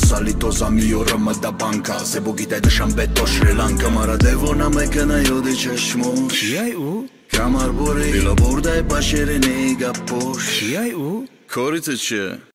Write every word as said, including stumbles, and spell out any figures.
salito mi orama da banka Se bugite dësham beto Shri Lanka Mara devona me këna jodi qeshmush Qijaj u? Kamar buri Bilo burda e pashirin i ga push Qijaj u? Korice që